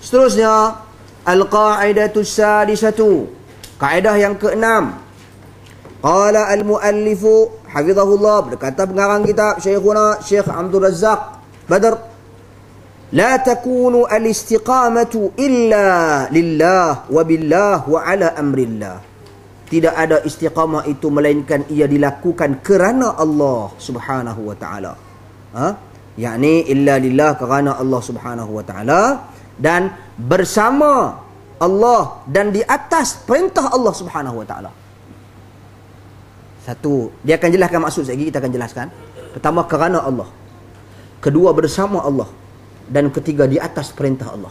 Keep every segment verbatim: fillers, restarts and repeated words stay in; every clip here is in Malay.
Seterusnya, al-qa'idatus sadisatu, kaedah yang keenam. Qala al-muallifu hafizahullah, berkata pengarang kitab Syekhuna Syekh Abdul Razzaq Badr, la takunu al-istiqamatu illa lillah wa billah wa ala amrillah. Tidak ada istiqamah itu melainkan ia dilakukan kerana Allah Subhanahu wa taala. Ha? Yakni illa lillah, kerana Allah Subhanahu wa taala, dan bersama Allah dan di atas perintah Allah Subhanahu wa taala. Satu, dia akan jelaskan maksud lagi, kita akan jelaskan. Pertama, kerana Allah. Kedua, bersama Allah. Dan ketiga, di atas perintah Allah.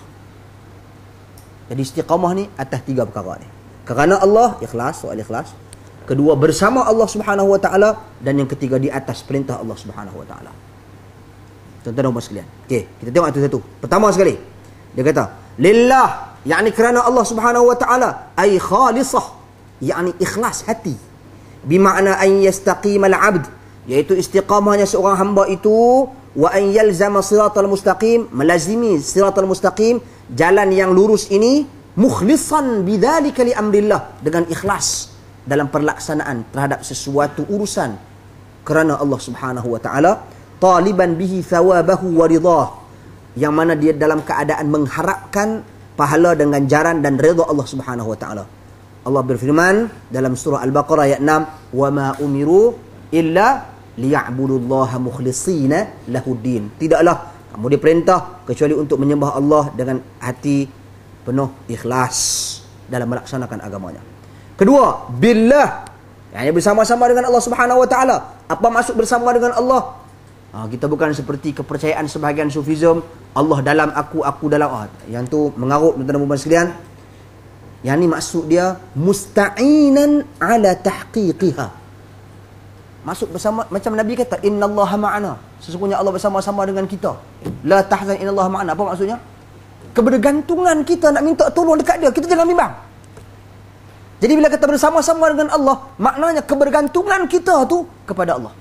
Jadi istiqamah ni atas tiga perkara ni. Kerana Allah, ikhlas, soal ikhlas. Kedua, bersama Allah Subhanahu wa taala, dan yang ketiga di atas perintah Allah Subhanahu wa taala. Tuan-tuan dan puan sekalian. Okey, kita tengok satu-satu. Pertama sekali, dia kata, lillah, yakni kerana Allah Subhanahu wa taala, ay khalisah, yakni ikhlas hati. Bimakna an yastaqimal abd, iaitu istiqamahnya seorang hamba itu, wa an yalzama siratal mustaqim, melazimi siratal mustaqim, jalan yang lurus ini, mukhlisan bidzalika li amrillah, dengan ikhlas dalam perlaksanaan terhadap sesuatu urusan kerana Allah Subhanahu wa taala, taliban bihi thawabahu wa ridah, yang mana dia dalam keadaan mengharapkan pahala dengan ganjaran dan redha Allah Subhanahu wa taala. Allah berfirman dalam surah Al-Baqarah ayat enam, wa ma umiru illa liya'budullaha mukhlishina lahuddin. Tidaklah kamu diperintah kecuali untuk menyembah Allah dengan hati penuh ikhlas dalam melaksanakan agamanya. Kedua, billah, yang bersama-sama dengan Allah Subhanahu wa taala. Apa maksud bersama dengan Allah? Ha, kita bukan seperti kepercayaan sebahagian sufism, Allah dalam aku, aku dalam Allah. Yang tu mengarut, tuan-tuan dan puan sekalian. Yang ni maksud dia musta'inan ala tahqiqiha. Maksud bersama, macam Nabi kata, innallaha ma'ana, sesungguhnya Allah bersama-sama dengan kita. La tahzan, innallaha ma'ana. Apa maksudnya? Kebergantungan kita nak minta tolong dekat dia, kita jangan bimbang. Jadi bila kita bersama-sama dengan Allah, maknanya kebergantungan kita tu kepada Allah.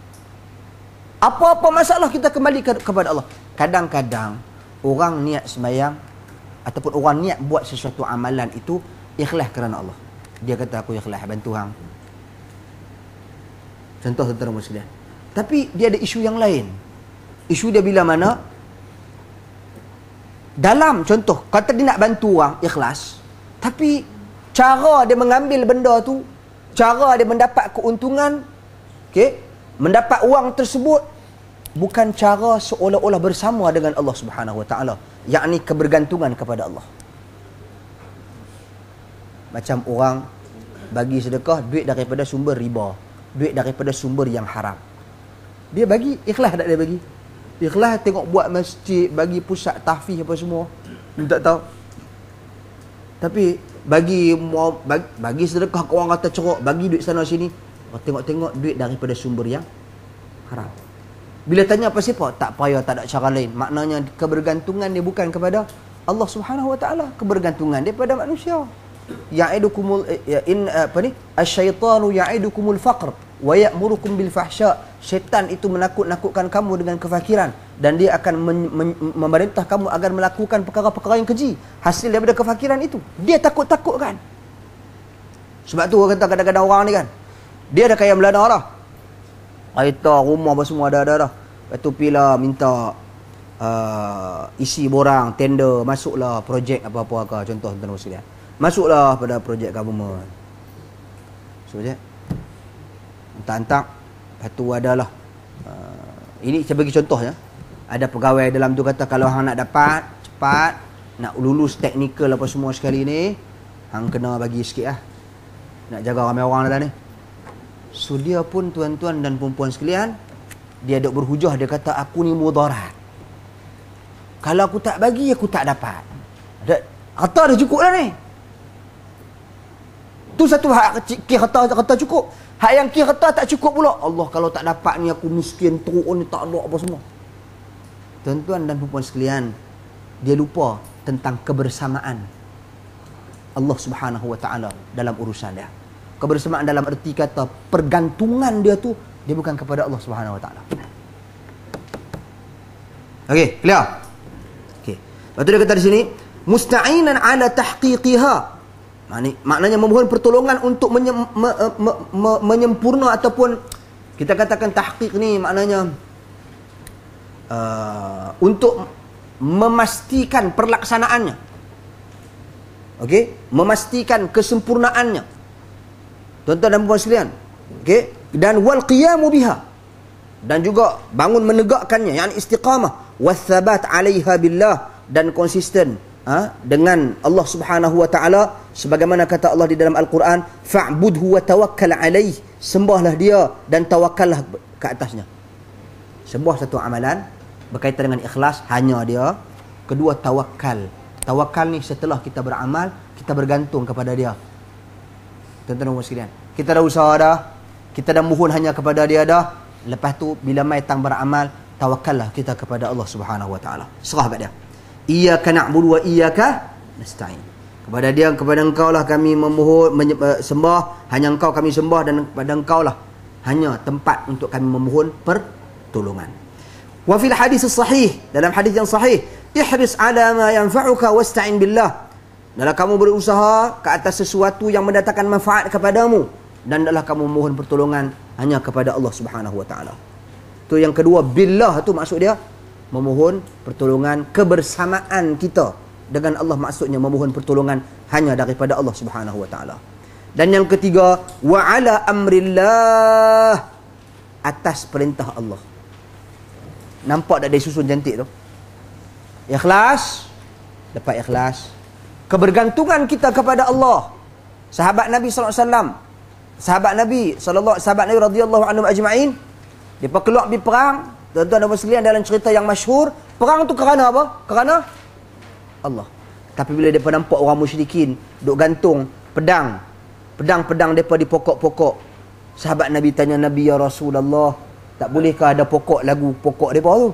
Apa-apa masalah kita kembali ke, kepada Allah. Kadang-kadang orang niat sembahyang ataupun orang niat buat sesuatu amalan itu ikhlas kerana Allah. Dia kata aku ikhlas bantu hang. Contoh tuan-tuan sekalian. Tapi dia ada isu yang lain. Isu dia bila mana? Dalam contoh, kata dia nak bantu orang ikhlas, tapi cara dia mengambil benda tu, cara dia mendapat keuntungan, okey, mendapat wang tersebut bukan cara seolah-olah bersama dengan Allah Subhanahu wa taala, yakni kebergantungan kepada Allah. Macam orang bagi sedekah duit daripada sumber riba, duit daripada sumber yang haram. Dia bagi ikhlas tak dia bagi? Ikhlas tengok buat masjid, bagi pusat tahfiz apa semua. Tak tahu. Tapi bagi bagi, bagi sedekah ke orang kata cerok, bagi duit sana sini, tengok-tengok duit daripada sumber yang haram. Bila tanya apa siapa, tak payah, tak ada cara lain. Maknanya kebergantungan dia bukan kepada Allah Subhanahu wa taala, kebergantungan dia pada manusia. Ya'idukumul ya, in apa ni? Asy-syaitanu ya'idukumul faqr wa ya'murukum bil fahsya. Syaitan itu menakut-nakutkan kamu dengan kefakiran dan dia akan men, men, memerintah kamu agar melakukan perkara-perkara yang keji hasil daripada kefakiran itu. Dia takut-takutkan. Sebab tu orang kata kadang-kadang orang ni kan, dia ada kaya melana lah. Harta, rumah apa semua ada-ada dah. Lepas tu pila minta uh, isi borang, tender, masuklah projek apa-apa ke. Contoh tuan-tuan sekalian. Masuklah pada projek government. So je. Entah-entah. Lepas tu adalah. Uh, ini saya bagi contoh ya. Ada pegawai dalam tu kata kalau hang nak dapat cepat, nak lulus teknikal apa semua sekali ni, hang kena bagi sikit lah. Nak jaga ramai orang dah ni. So dia pun tuan-tuan dan perempuan sekalian, dia duk berhujah, dia kata aku ni mudarat. Kalau aku tak bagi, aku tak dapat. Harta dah cukup dah ni. Tu satu hak kira harta, harta cukup. Hak yang kira harta tak cukup pula. Allah kalau tak dapat ni aku miskin, teruk ni, tak ada apa semua. Tuan-tuan dan perempuan sekalian, dia lupa tentang kebersamaan Allah Subhanahu wa taala dalam urusan dia. Kebersamaan dalam erti kata pergantungan dia tu dia bukan kepada Allah Subhanahu wa taala. Okey, clear? Okey. Lepas tu dia kata di sini, musta'inan ala tahqiqiha. Maknanya memohon pertolongan untuk menye, me, me, me, menyempurna ataupun kita katakan tahqiq ni maknanya uh, untuk memastikan perlaksanaannya. Okey, memastikan kesempurnaannya. Tuan-tuan dan puan sekalian. Okey, dan wal qiyamu biha. Dan juga bangun menegakkannya, yakni istiqamah, wathabat 'alaiha billah, dan konsisten ha, dengan Allah Subhanahu wa taala sebagaimana kata Allah di dalam Al-Quran, fa'budhu wa tawakkal 'alaih, sembahlah dia dan tawakkallah ke atasnya. Sebuah satu amalan berkaitan dengan ikhlas hanya dia. Kedua, tawakal. Tawakal ni setelah kita beramal, kita bergantung kepada dia. Tuan-tuan dan sekalian, kita dah usaha dah, kita dah mohon hanya kepada dia dah. Lepas tu bila mai tang beramal, tawakkallah kita kepada Allah Subhanahu wa taala. Serah pada dia. Iyyaka na'budu wa iyyaka nasta'in. Kepada dia, kepada engkau lah kami memohon, menye- sembah, hanya engkau kami sembah, dan kepada engkau lah hanya tempat untuk kami memohon pertolongan. Wa fil hadis sahih, dalam hadis yang sahih, ihris ala ma yanfa'uka wasta'in billah. Dalam kamu berusaha ke atas sesuatu yang mendatangkan manfaat kepadamu, dan adalah kamu mohon pertolongan hanya kepada Allah Subhanahu wa taala. Tu yang kedua, billah tu maksud dia memohon pertolongan kebersamaan kita dengan Allah, maksudnya memohon pertolongan hanya daripada Allah Subhanahu wa taala. Dan yang ketiga, wa ala amrillah, atas perintah Allah. Nampak tak dia susun cantik tu? Ikhlas, dapat ikhlas. Kebergantungan kita kepada Allah. Sahabat Nabi sallallahu alaihi wasallam, sahabat Nabi sallallahu sahabat Nabi radhiyallahu anhum ajma'in, depa keluar pergi perang. Tuan-tuan dan sekalian, dalam cerita yang masyhur, perang tu kerana apa? Kerana Allah. Tapi bila depa nampak orang musyrikin duk gantung pedang, pedang-pedang depa di pokok-pokok, sahabat Nabi tanya Nabi, ya Rasulullah, tak bolehkah ada pokok lagu pokok depa tu?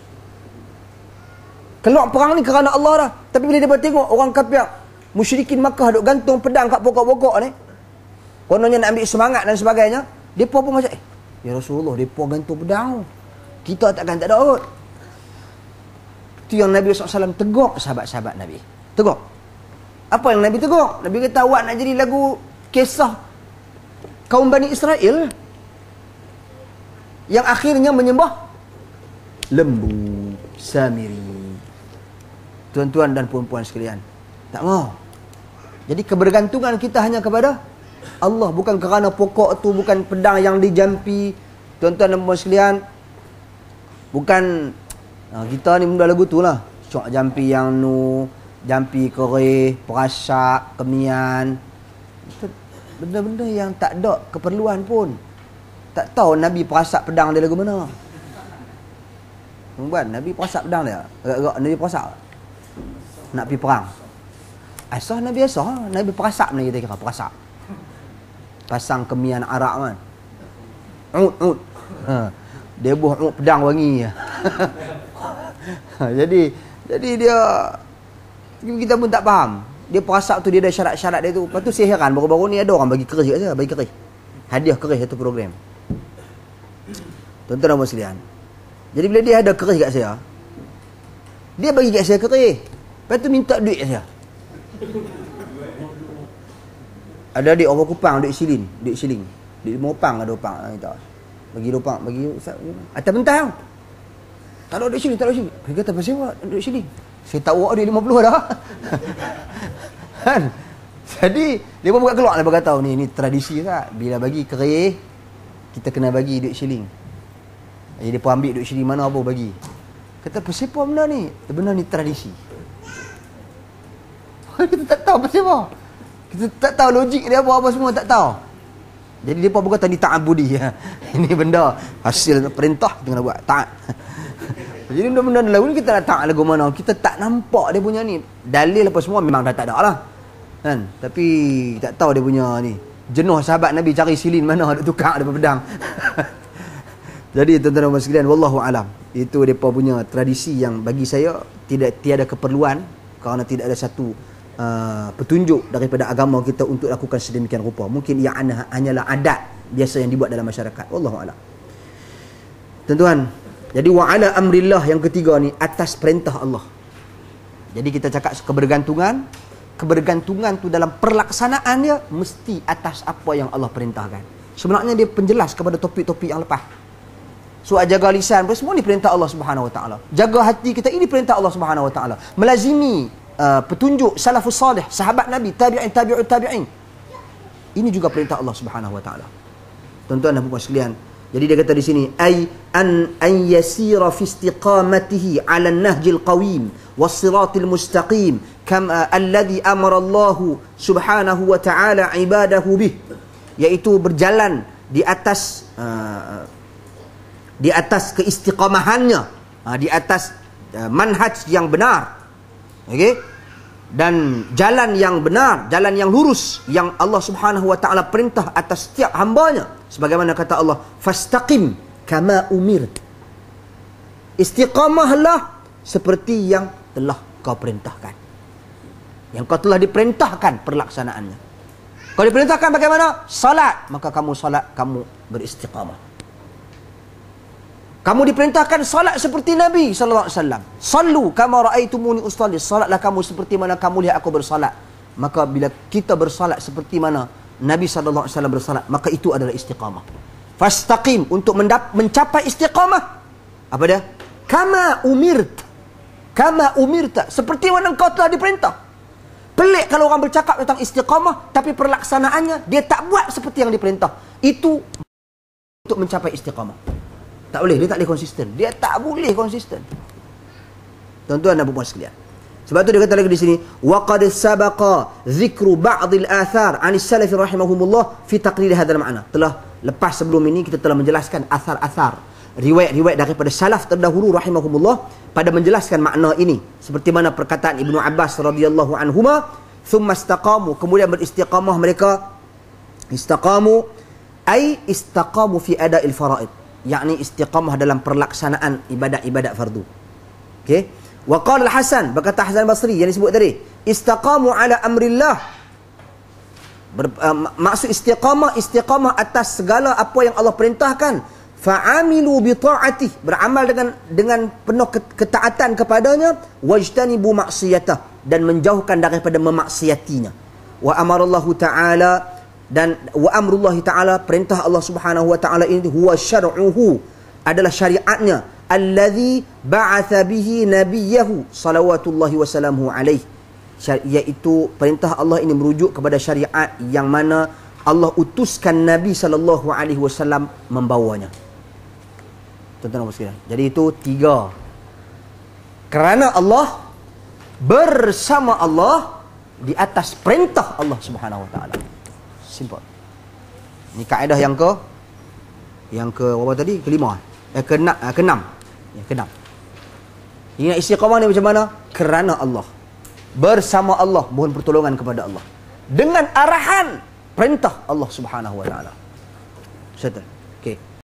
Keluar perang ni kerana Allah dah. Tapi bila depa tengok orang kafir musyrikin Makkah duk gantung pedang kat pokok-pokok ni, kononnya nak ambil semangat dan sebagainya, depa pun macam, eh, ya Rasulullah, depa gantung pedang, kita takkan tak ada kot. Itu yang Nabi sallallahu alaihi wasallam tegur sahabat-sahabat Nabi. Tegur. Apa yang Nabi tegur? Nabi kata, awak nak jadi lagu kisah kaum Bani Israel yang akhirnya menyembah lembu, samiri. Tuan-tuan dan puan-puan sekalian, tak mau. Jadi kebergantungan kita hanya kepada Allah, bukan kerana pokok tu, bukan pedang yang dijampi. Tuan-tuan dan puan sekalian, bukan ha, kita ni benda lagu tu lah, cok jampi yang nu, jampi kerih, perasak, kemian, benda-benda yang tak ada keperluan pun. Tak tahu Nabi perasak pedang dia lagu mana. Tuan, Nabi perasak pedang dia, agak-agak Nabi perasak nak pergi perang. Asal Nabi asal Nabi perasak ni, kita kira perasak. Pasang kemian arak kan. Ud ud. Ha. Dia buh ud pedang wangi. jadi jadi dia kita pun tak faham. Dia perasak tu dia ada syarat-syarat dia tu. Lepas tu saya heran baru-baru ni ada orang bagi kerih kat saya, bagi kerih. Hadiah kerih satu program. Tuan-tuan dan puan sekalian. Jadi bila dia ada kerih kat saya, dia bagi kat saya kerih. Lepas tu minta duit kat saya. Ada adik orang Kupang, duit silin, duit siling. Duit lima opang ada opang. Minta. Bagi dua opang, bagi Ustaz. Atas mentah. Tak ada duit siling, tak ada siling. Dia kata, pasal awak duit siling? Saya tak awak duit lima puluh dah. Kan? Jadi, dia pun buka keluar. Dia berkata, ni, ni tradisi tak? Bila bagi kerih, kita kena bagi duit siling. Jadi, dia pun ambil duit siling mana apa bagi. Kata, pasal apa benda ni? Benda ni tradisi. Kita tak tahu pasal apa. Kita tak tahu logik dia apa-apa semua, tak tahu. Jadi dia pun berkata ni ta'abudi. Ini benda hasil perintah kita kena buat. Taat. Jadi benda-benda lagu ni kita nak taat lagu mana. Kita tak nampak dia punya ni. Dalil apa semua memang dah tak ada lah. Kan? Tapi tak tahu dia punya ni. Jenuh sahabat Nabi cari silin mana ada tukar ada pedang. Jadi tuan-tuan dan sekalian, wallahu alam. Itu depa punya tradisi yang bagi saya tidak tiada keperluan, kerana tidak ada satu Uh, petunjuk daripada agama kita untuk lakukan sedemikian rupa. Mungkin ia hanyalah adat biasa yang dibuat dalam masyarakat. Wallahu a'lam. Tuan-tuan, jadi wa ala amrillah yang ketiga ni, atas perintah Allah. Jadi kita cakap kebergantungan, kebergantungan tu dalam pelaksanaan dia mesti atas apa yang Allah perintahkan. Sebenarnya dia penjelas kepada topik-topik yang lepas. So jaga lisan, semua ni perintah Allah Subhanahu Wa Taala. Jaga hati kita, ini perintah Allah Subhanahu Wa Taala. Melazimi uh, petunjuk salafus salih, sahabat Nabi, tabi'in, tabi'ut tabi'in. Ini juga perintah Allah Subhanahu Wa Taala. Tuan-tuan dan puan sekalian, jadi dia kata di sini, ay an an yasira fi istiqamatihi 'ala an-nahjil qawim was-siratil mustaqim kama alladhi amara Allah Subhanahu wa ta'ala ibadahu bih, iaitu berjalan di atas uh, di atas keistiqamahannya, uh, di atas uh, manhaj yang benar. Okey? Dan jalan yang benar, jalan yang lurus yang Allah Subhanahu wa taala perintah atas setiap hamba-Nya. Sebagaimana kata Allah, fastaqim kama umirt. Istiqamahlah seperti yang telah kau perintahkan. Yang kau telah diperintahkan perlaksanaannya. Kau diperintahkan bagaimana? Salat, maka kamu salat, kamu beristiqamah. Kamu diperintahkan salat seperti Nabi sallallahu alaihi wasallam. Sallu kama raaitumuni usalli. Salatlah kamu seperti mana kamu lihat aku bersalat. Maka bila kita bersalat seperti mana Nabi sallallahu alaihi wasallam bersalat, maka itu adalah istiqamah. Fastaqim, untuk mencapai istiqamah. Apa dia? Kama umirt. Kama umirta, seperti mana engkau telah diperintah. Pelik kalau orang bercakap tentang istiqamah tapi perlaksanaannya dia tak buat seperti yang diperintah. Itu untuk mencapai istiqamah. Tak boleh, dia tak boleh konsisten. Dia tak boleh konsisten. Tuan-tuan dan puan sekalian. Sebab tu dia kata lagi di sini, wa qad sabaqa dzikru ba'd al-athar 'an as-salaf rahimahumullah fi taqrir hadzal ma'na. Telah lepas sebelum ini kita telah menjelaskan athar-athar, riwayat-riwayat daripada salaf terdahulu rahimahumullah pada menjelaskan makna ini. Seperti mana perkataan Ibnu Abbas radhiyallahu anhuma, thumma istaqamu, kemudian beristiqamah mereka. Istaqamu ay istaqamu fi ada'il faraid, yakni istiqamah dalam perlaksanaan ibadat-ibadat fardu. Okey. Wa qala al-Hasan, berkata Hasan Basri yang disebut tadi, istaqamu ala amrillah. Ber, uh, maksud istiqamah, istiqamah atas segala apa yang Allah perintahkan. Fa'amilu bi ta'atih, beramal dengan dengan penuh ketaatan kepadanya, wajtanibu maksiyatah, dan menjauhkan daripada memaksiatinya. Wa amarallahu ta'ala, dan wa amrullahi ta'ala, perintah Allah Subhanahu wa ta'ala ini huwa syar'uhu, adalah syariatnya, alladhi ba'atha bihi nabiyahu salawatullahi wasalamuhu alaih, iaitu perintah Allah ini merujuk kepada syariat yang mana Allah utuskan Nabi sallallahu alaihi wasallam membawanya. Tuan-tuan dan sekalian, jadi itu tiga. Kerana Allah, bersama Allah, di atas perintah Allah Subhanahu wa ta'ala. Simple. Ini kaedah yang ke yang ke apa tadi? Kelima. Eh keenam, eh, keenam. Ya, keenam. Ingat istiqamah ni macam mana? Kerana Allah. Bersama Allah, mohon pertolongan kepada Allah. Dengan arahan perintah Allah Subhanahu wa taala. Settle. Okey.